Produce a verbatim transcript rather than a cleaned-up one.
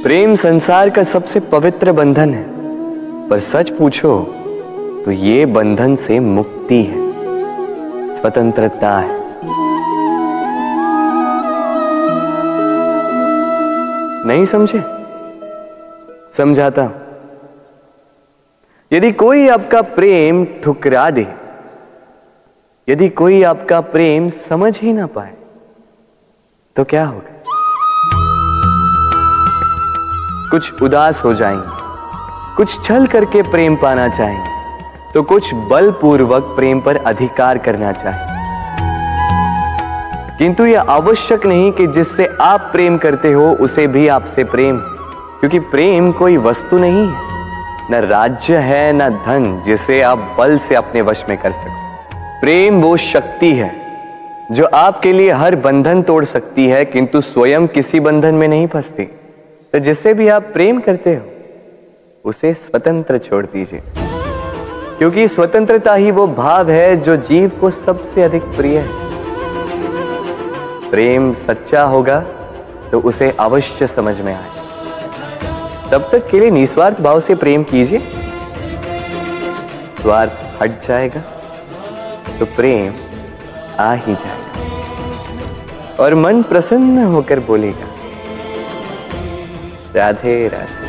प्रेम संसार का सबसे पवित्र बंधन है, पर सच पूछो तो ये बंधन से मुक्ति है, स्वतंत्रता है। नहीं समझे? समझाता हूं। यदि कोई आपका प्रेम ठुकरा दे, यदि कोई आपका प्रेम समझ ही ना पाए, तो क्या होगा? कुछ उदास हो जाएंगे, कुछ छल करके प्रेम पाना चाहेंगे, तो कुछ बलपूर्वक प्रेम पर अधिकार करना चाहेंगे। किंतु यह आवश्यक नहीं कि जिससे आप प्रेम करते हो उसे भी आपसे प्रेम, क्योंकि प्रेम कोई वस्तु नहीं है, न राज्य है, न धन जिसे आप बल से अपने वश में कर सको। प्रेम वो शक्ति है जो आपके लिए हर बंधन तोड़ सकती है, किंतु स्वयं किसी बंधन में नहीं फंसती। तो जिससे भी आप प्रेम करते हो उसे स्वतंत्र छोड़ दीजिए, क्योंकि स्वतंत्रता ही वो भाव है जो जीव को सबसे अधिक प्रिय है। प्रेम सच्चा होगा तो उसे अवश्य समझ में आए। तब तक के लिए निस्वार्थ भाव से प्रेम कीजिए। स्वार्थ हट जाएगा तो प्रेम आ ही जाएगा और मन प्रसन्न होकर बोलेगा, राधे राधे।